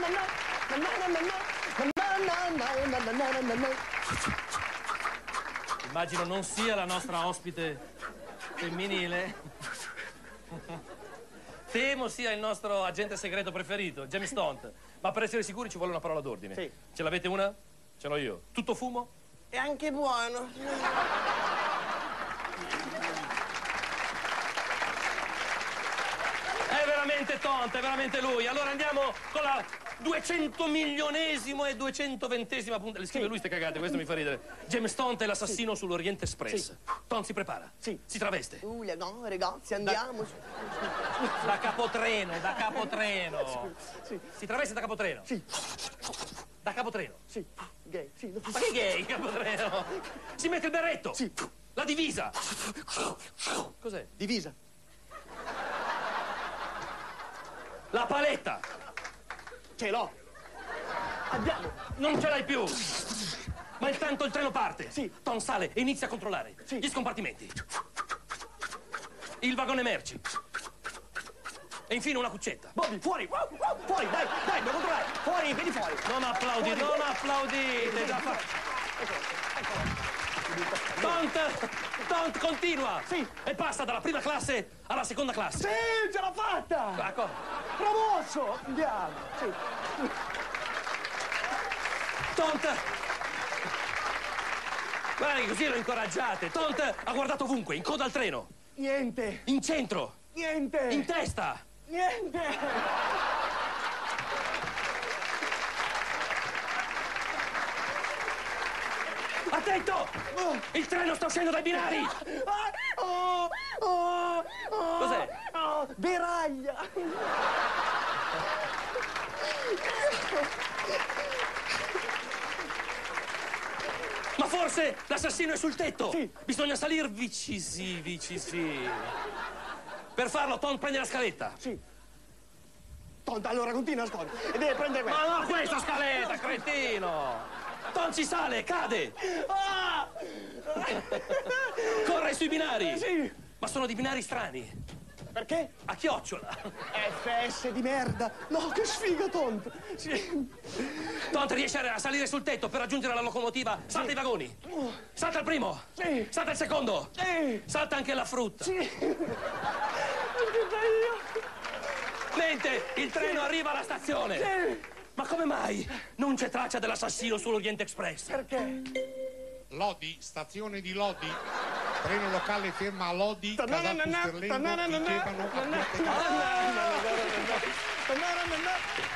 Immagino non sia la nostra ospite femminile. Temo sia il nostro agente segreto preferito, James Stott. Ma per essere sicuri ci vuole una parola d'ordine. Sì. Ce l'avete una? Ce l'ho io. Tutto fumo? È anche buono. È veramente tonto, è veramente lui. Allora andiamo con la 200 milionesimo e 220esima punta. Le scrive lui ste cagate, questo mi fa ridere. James Stott è l'assassino sull'Oriente Express. Sì. Ton si prepara. Sì. Si traveste. No, ragazzi, andiamo. Da capotreno, da capotreno. Sì. Si traveste da capotreno. Sì. Da capotreno. Sì. Gay, sì. Ma che gay, capotreno? Si mette il berretto. Sì. La divisa. Cos'è? Divisa. La paletta. Ce l'ho. Andiamo. Non ce l'hai più. Ma intanto il treno parte. Sì. Ton sale e inizia a controllare Sì. gli scompartimenti. Il vagone merci. E infine una cuccetta. Bobby, fuori. Fuori, dai, devo controllare. Fuori, vedi fuori. Non applaudite, Fuori. non applaudite. Già fa... Tont continua. Sì. E passa dalla prima classe alla seconda classe. Sì, ce l'ho fatta. Ecco. Promosso. Andiamo. Sì. Tont. Guarda, così lo incoraggiate. Tont ha guardato ovunque, in coda al treno, Niente. in centro, Niente. in testa. Niente. Attento! Il treno sta uscendo dai binari! Cos'è? Beraglia. Ma forse l'assassino è sul tetto! Sì. Bisogna salire vicisi. Per farlo, Tom prende la scaletta. Sì. Tonta, allora continua, ascolta. E deve prendere questo. Ma no, questa scaletta, cretino! Tom ci sale, cade! Ah! Corre sui binari! Sì. Ma sono di binari strani. Perché? A chiocciola. FS di merda. No, che sfiga, Tonta. Sì. Tont riesce a salire sul tetto per raggiungere la locomotiva. Salta i vagoni. Salta il primo. Sì. Salta il secondo. Sì. Salta anche la frutta. Sì. Anche io. Mentre il treno arriva alla stazione. Sì. Ma come mai non c'è traccia dell'assassino sull'Oriente Express? Perché? Lodi, stazione di Lodi. Treno locale ferma a Lodi, Casallo Sterlengo, Vigevano, a Piazzale.